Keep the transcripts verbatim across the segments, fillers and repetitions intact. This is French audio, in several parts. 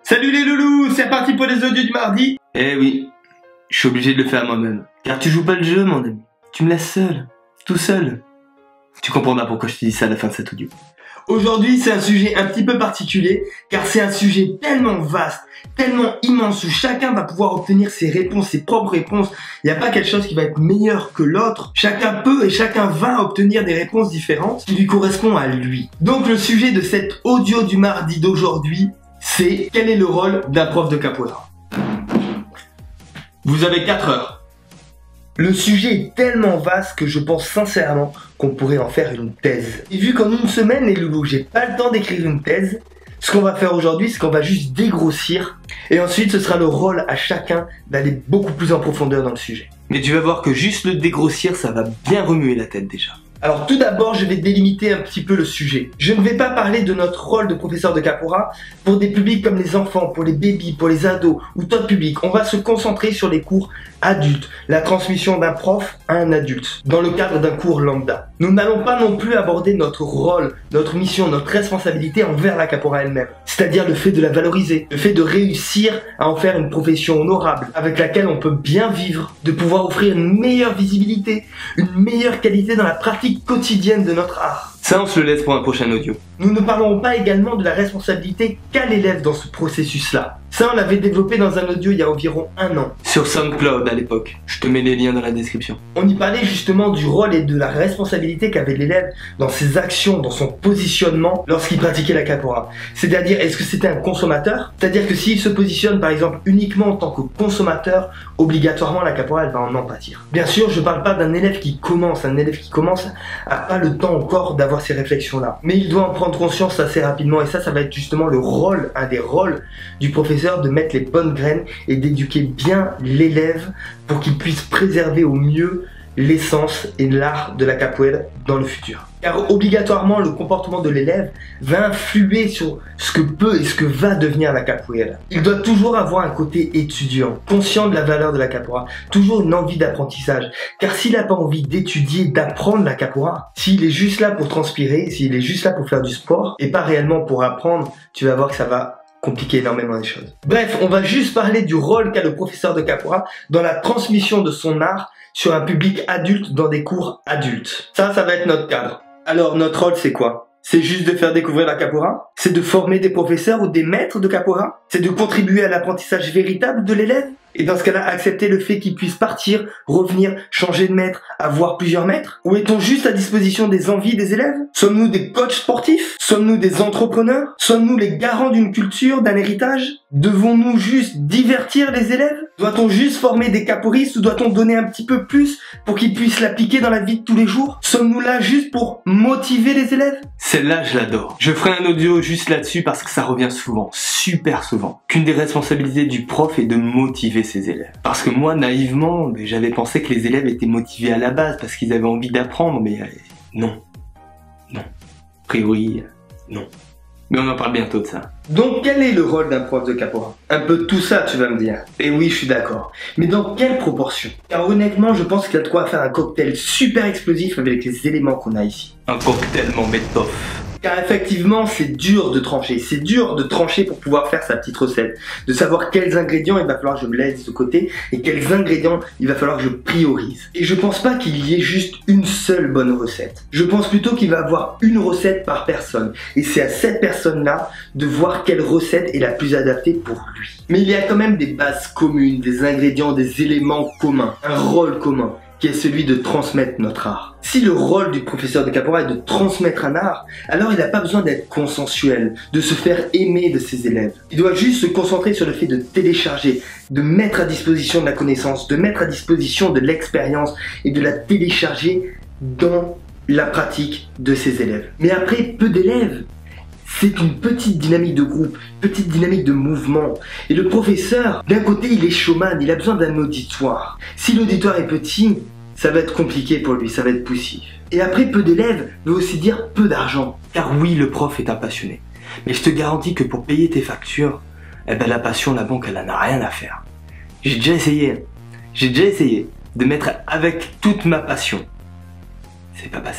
Salut les loulous, c'est parti pour les audios du mardi. Eh oui, je suis obligé de le faire moi-même. Car tu joues pas le jeu mon ami, tu me laisses seul, tout seul. Tu comprendras pourquoi je te dis ça à la fin de cet audio. Aujourd'hui c'est un sujet un petit peu particulier, car c'est un sujet tellement vaste, tellement immense, où chacun va pouvoir obtenir ses réponses, ses propres réponses. Il n'y a pas quelque chose qui va être meilleur que l'autre. Chacun peut et chacun va obtenir des réponses différentes qui lui correspondent à lui. Donc le sujet de cet audio du mardi d'aujourd'hui, c'est quel est le rôle d'un prof de capoeira. Vous avez quatre heures. Le sujet est tellement vaste que je pense sincèrement qu'on pourrait en faire une thèse. Et vu qu'en une semaine, les loulous, j'ai pas le temps d'écrire une thèse, ce qu'on va faire aujourd'hui, c'est qu'on va juste dégrossir. Et ensuite, ce sera le rôle à chacun d'aller beaucoup plus en profondeur dans le sujet. Mais tu vas voir que juste le dégrossir, ça va bien remuer la tête déjà. Alors tout d'abord, je vais délimiter un petit peu le sujet. Je ne vais pas parler de notre rôle de professeur de capoeira pour des publics comme les enfants, pour les bébés, pour les ados ou d'autres publics. On va se concentrer sur les cours adultes, la transmission d'un prof à un adulte, dans le cadre d'un cours lambda. Nous n'allons pas non plus aborder notre rôle, notre mission, notre responsabilité envers la capoeira elle-même. C'est-à-dire le fait de la valoriser, le fait de réussir à en faire une profession honorable, avec laquelle on peut bien vivre, de pouvoir offrir une meilleure visibilité, une meilleure qualité dans la pratique quotidienne de notre art. Ça, on se le laisse pour un prochain audio. Nous ne parlerons pas également de la responsabilité qu'a l'élève dans ce processus-là. Ça, on l'avait développé dans un audio il y a environ un an. Sur SoundCloud à l'époque. Je te mets les liens dans la description. On y parlait justement du rôle et de la responsabilité qu'avait l'élève dans ses actions, dans son positionnement lorsqu'il pratiquait la capoeira. C'est-à-dire, est-ce que c'était un consommateur? C'est-à-dire que s'il se positionne par exemple uniquement en tant que consommateur, obligatoirement la capoeira elle va en en pâtir. Bien sûr, je parle pas d'un élève qui commence. Un élève qui commence a pas le temps encore d'avoir ces réflexions-là. Mais il doit en prendre conscience assez rapidement, et ça, ça va être justement le rôle, un des rôles du professeur, de mettre les bonnes graines et d'éduquer bien l'élève pour qu'il puisse préserver au mieux l'essence et l'art de la capoeira dans le futur. Car obligatoirement, le comportement de l'élève va influer sur ce que peut et ce que va devenir la capoeira. Il doit toujours avoir un côté étudiant, conscient de la valeur de la capoeira, toujours une envie d'apprentissage. Car s'il n'a pas envie d'étudier, d'apprendre la capoeira, s'il est juste là pour transpirer, s'il est juste là pour faire du sport et pas réellement pour apprendre, tu vas voir que ça va compliquer énormément les choses. Bref, on va juste parler du rôle qu'a le professeur de capoeira dans la transmission de son art sur un public adulte dans des cours adultes. Ça, ça va être notre cadre. Alors, notre rôle, c'est quoi? C'est juste de faire découvrir la capoeira? C'est de former des professeurs ou des maîtres de capoeira? C'est de contribuer à l'apprentissage véritable de l'élève? Et dans ce cas-là, accepter le fait qu'il puisse partir, revenir, changer de maître, avoir plusieurs maîtres? Ou est-on juste à disposition des envies des élèves? Sommes-nous des coachs sportifs? Sommes-nous des entrepreneurs? Sommes-nous les garants d'une culture, d'un héritage? Devons-nous juste divertir les élèves? Doit-on juste former des capoeiristes ou doit-on donner un petit peu plus pour qu'ils puissent l'appliquer dans la vie de tous les jours? Sommes-nous là juste pour motiver les élèves? Celle-là, je l'adore. Je ferai un audio juste là-dessus parce que ça revient souvent, super souvent, qu'une des responsabilités du prof est de motiver ses élèves. Parce que moi, naïvement, j'avais pensé que les élèves étaient motivés à la base parce qu'ils avaient envie d'apprendre, mais euh, non. Non. A priori, euh, non. Mais on en parle bientôt de ça. Donc quel est le rôle d'un prof de capoeira? Un peu tout ça, tu vas me dire. Et oui, je suis d'accord. Mais dans quelle proportion? Car honnêtement, je pense qu'il y a de quoi faire un cocktail super explosif avec les éléments qu'on a ici. Un cocktail mon métof. Car effectivement, c'est dur de trancher. C'est dur de trancher pour pouvoir faire sa petite recette. De savoir quels ingrédients il va falloir que je me laisse de côté et quels ingrédients il va falloir que je priorise. Et je pense pas qu'il y ait juste une seule bonne recette. Je pense plutôt qu'il va avoir une recette par personne. Et c'est à cette personne-là de voir quelle recette est la plus adaptée pour lui. Mais il y a quand même des bases communes, des ingrédients, des éléments communs. Un rôle commun, qui est celui de transmettre notre art. Si le rôle du professeur de capoeira est de transmettre un art, alors il n'a pas besoin d'être consensuel, de se faire aimer de ses élèves. Il doit juste se concentrer sur le fait de télécharger, de mettre à disposition de la connaissance, de mettre à disposition de l'expérience et de la télécharger dans la pratique de ses élèves. Mais après, peu d'élèves. C'est une petite dynamique de groupe, petite dynamique de mouvement. Et le professeur, d'un côté, il est showman, il a besoin d'un auditoire. Si l'auditoire est petit, ça va être compliqué pour lui, ça va être poussif. Et après, peu d'élèves veut aussi dire peu d'argent. Car oui, le prof est un passionné. Mais je te garantis que pour payer tes factures, eh ben la passion, la banque, elle en a rien à faire. J'ai déjà essayé. J'ai déjà essayé de mettre avec toute ma passion. C'est pas passé.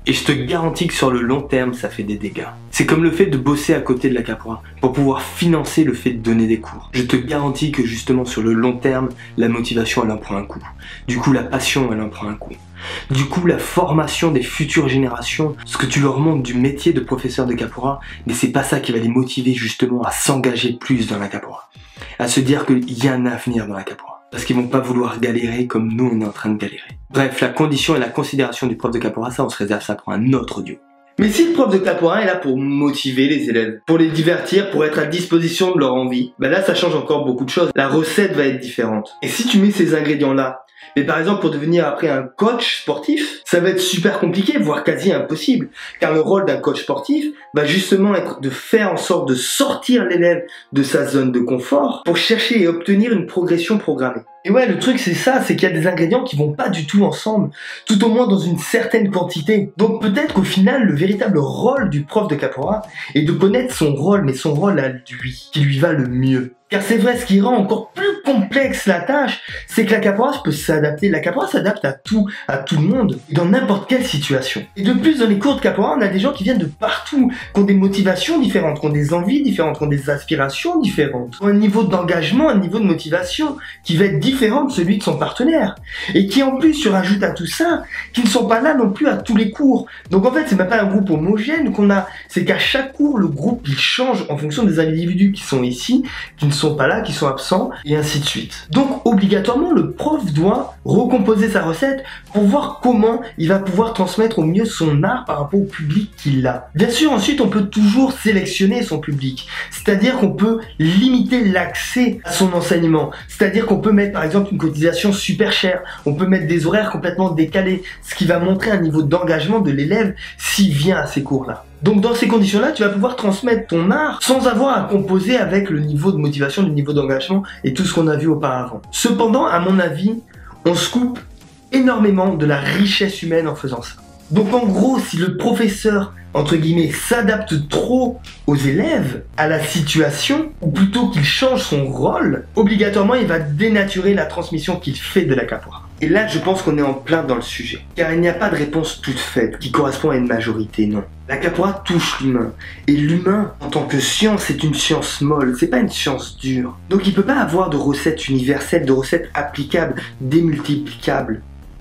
Et je te garantis que sur le long terme, ça fait des dégâts. C'est comme le fait de bosser à côté de la capoeira pour pouvoir financer le fait de donner des cours. Je te garantis que justement sur le long terme, la motivation elle en prend un coup. Du coup la passion elle en prend un coup. Du coup la formation des futures générations, ce que tu leur montres du métier de professeur de capoeira, mais c'est pas ça qui va les motiver justement à s'engager plus dans la capoeira. À se dire qu'il y a un avenir dans la capoeira. Parce qu'ils vont pas vouloir galérer comme nous on est en train de galérer. Bref, la condition et la considération du prof de capoeira, ça on se réserve ça pour un autre audio. Mais si le prof de capoeira est là pour motiver les élèves, pour les divertir, pour être à disposition de leur envie, bah là ça change encore beaucoup de choses. La recette va être différente. Et si tu mets ces ingrédients là, mais par exemple pour devenir après un coach sportif, ça va être super compliqué, voire quasi impossible. Car le rôle d'un coach sportif va justement être de faire en sorte de sortir l'élève de sa zone de confort pour chercher et obtenir une progression programmée. Et ouais, le truc c'est ça, c'est qu'il y a des ingrédients qui vont pas du tout ensemble, tout au moins dans une certaine quantité. Donc peut-être qu'au final, le véritable rôle du prof de capoeira est de connaître son rôle, mais son rôle à lui, qui lui va le mieux. Car c'est vrai, ce qui rend encore plus complexe la tâche, c'est que la capoeira peut s'adapter. La capoeira s'adapte à tout, à tout le monde, dans n'importe quelle situation. Et de plus, dans les cours de capoeira, on a des gens qui viennent de partout, qui ont des motivations différentes, qui ont des envies différentes, qui ont des aspirations différentes, qui ont un niveau d'engagement, un niveau de motivation qui va être différent de celui de son partenaire. Et qui en plus se rajoute à tout ça, qui ne sont pas là non plus à tous les cours. Donc en fait, c'est même pas un groupe homogène qu'on a, c'est qu'à chaque cours, le groupe il change en fonction des individus qui sont ici, qui ne sont pas là, qui sont absents, et ainsi de suite. Donc obligatoirement, le prof doit recomposer sa recette pour voir comment il va pouvoir transmettre au mieux son art par rapport au public qu'il a. Bien sûr, ensuite, on peut toujours sélectionner son public, c'est-à-dire qu'on peut limiter l'accès à son enseignement, c'est-à-dire qu'on peut mettre par exemple une cotisation super chère, on peut mettre des horaires complètement décalés, ce qui va montrer un niveau d'engagement de l'élève s'il vient à ces cours-là. Donc dans ces conditions-là, tu vas pouvoir transmettre ton art sans avoir à composer avec le niveau de motivation, le niveau d'engagement et tout ce qu'on a vu auparavant. Cependant, à mon avis, on se coupe énormément de la richesse humaine en faisant ça. Donc en gros, si le professeur, entre guillemets, s'adapte trop aux élèves, à la situation, ou plutôt qu'il change son rôle, obligatoirement il va dénaturer la transmission qu'il fait de la capoeira. Et là, je pense qu'on est en plein dans le sujet. Car il n'y a pas de réponse toute faite qui correspond à une majorité, non. La capoeira touche l'humain. Et l'humain, en tant que science, c'est une science molle, c'est pas une science dure. Donc il peut pas avoir de recettes universelles, de recettes applicables, démultiplicables.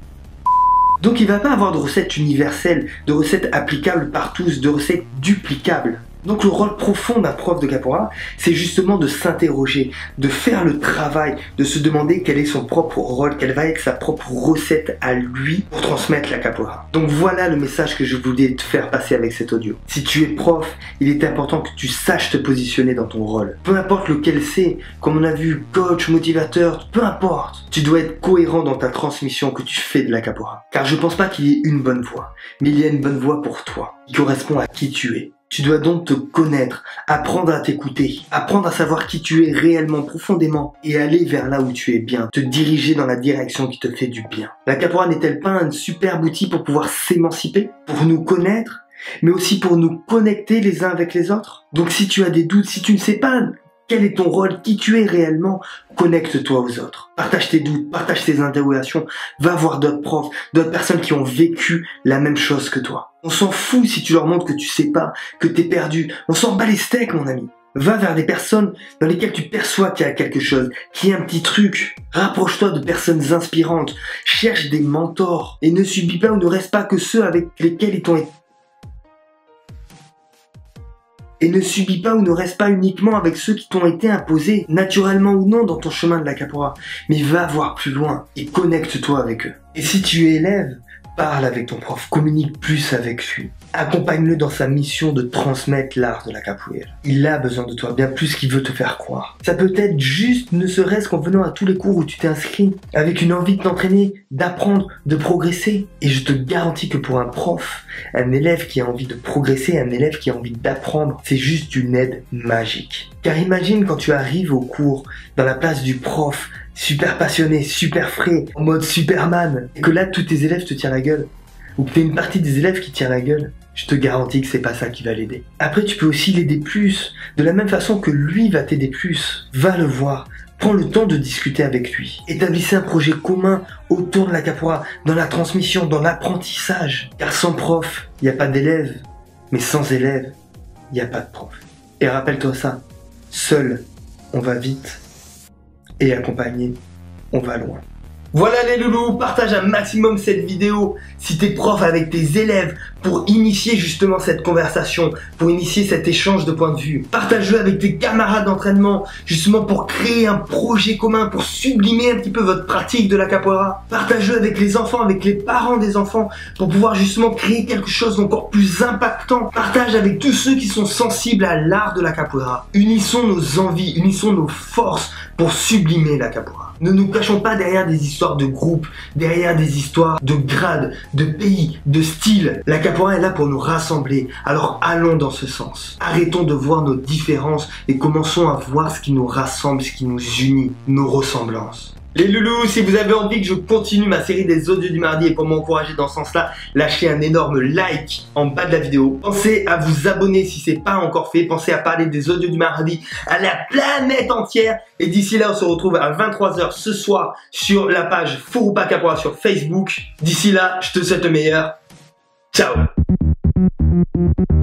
Donc il va pas avoir de recettes universelles, de recettes applicables par tous, de recettes duplicables. Donc le rôle profond d'un prof de capoeira, c'est justement de s'interroger, de faire le travail, de se demander quel est son propre rôle, quelle va être sa propre recette à lui pour transmettre la capoeira. Donc voilà le message que je voulais te faire passer avec cet audio. Si tu es prof, il est important que tu saches te positionner dans ton rôle. Peu importe lequel c'est, comme on a vu, coach, motivateur, peu importe. Tu dois être cohérent dans ta transmission que tu fais de la capoeira. Car je pense pas qu'il y ait une bonne voie, mais il y a une bonne voie pour toi, qui correspond à qui tu es. Tu dois donc te connaître, apprendre à t'écouter, apprendre à savoir qui tu es réellement profondément et aller vers là où tu es bien, te diriger dans la direction qui te fait du bien. La capoeira n'est-elle pas un superbe outil pour pouvoir s'émanciper, pour nous connaître, mais aussi pour nous connecter les uns avec les autres? Donc si tu as des doutes, si tu ne sais pas quel est ton rôle, qui tu es réellement, connecte-toi aux autres. Partage tes doutes, partage tes interrogations, va voir d'autres profs, d'autres personnes qui ont vécu la même chose que toi. On s'en fout si tu leur montres que tu sais pas, que t'es perdu. On s'en bat les steaks, mon ami. Va vers des personnes dans lesquelles tu perçois qu'il y a quelque chose, qu'il y a un petit truc. Rapproche-toi de personnes inspirantes. Cherche des mentors. Et ne subis pas ou ne reste pas que ceux avec lesquels ils t'ont été. Et ne subis pas ou ne reste pas uniquement avec ceux qui t'ont été imposés, naturellement ou non, dans ton chemin de la capoeira. Mais va voir plus loin et connecte-toi avec eux. Et si tu es élève, parle avec ton prof, communique plus avec lui. Accompagne-le dans sa mission de transmettre l'art de la capoeira. Il a besoin de toi, bien plus qu'il veut te faire croire. Ça peut être juste, ne serait-ce qu'en venant à tous les cours où tu t'es inscrit, avec une envie de t'entraîner, d'apprendre, de progresser. Et je te garantis que pour un prof, un élève qui a envie de progresser, un élève qui a envie d'apprendre, c'est juste une aide magique. Car imagine quand tu arrives au cours, dans la place du prof, super passionné, super frais, en mode Superman, et que là tous tes élèves te tirent la gueule, ou que t'as une partie des élèves qui tirent la gueule, je te garantis que c'est pas ça qui va l'aider. Après, tu peux aussi l'aider plus, de la même façon que lui va t'aider plus. Va le voir, prends le temps de discuter avec lui. Établissez un projet commun autour de la capoeira, dans la transmission, dans l'apprentissage. Car sans prof, il n'y a pas d'élève, mais sans élève, il n'y a pas de prof. Et rappelle-toi ça, seul, on va vite, et accompagné, on va loin. Voilà les loulous, partage un maximum cette vidéo si t'es prof avec tes élèves pour initier justement cette conversation, pour initier cet échange de points de vue. Partage-le avec tes camarades d'entraînement justement pour créer un projet commun, pour sublimer un petit peu votre pratique de la capoeira. Partage-le avec les enfants, avec les parents des enfants pour pouvoir justement créer quelque chose d'encore plus impactant. Partage avec tous ceux qui sont sensibles à l'art de la capoeira. Unissons nos envies, unissons nos forces pour sublimer la capoeira. Ne nous cachons pas derrière des histoires de groupe, derrière des histoires de grades, de pays, de styles. La capoeira est là pour nous rassembler, alors allons dans ce sens. Arrêtons de voir nos différences et commençons à voir ce qui nous rassemble, ce qui nous unit, nos ressemblances. Les loulous, si vous avez envie que je continue ma série des audios du mardi et pour m'encourager dans ce sens-là, lâchez un énorme like en bas de la vidéo. Pensez à vous abonner si c'est pas encore fait. Pensez à parler des audios du mardi à la planète entière. Et d'ici là, on se retrouve à vingt-trois heures ce soir sur la page Fouroupa Capoeira sur Facebook. D'ici là, je te souhaite le meilleur. Ciao!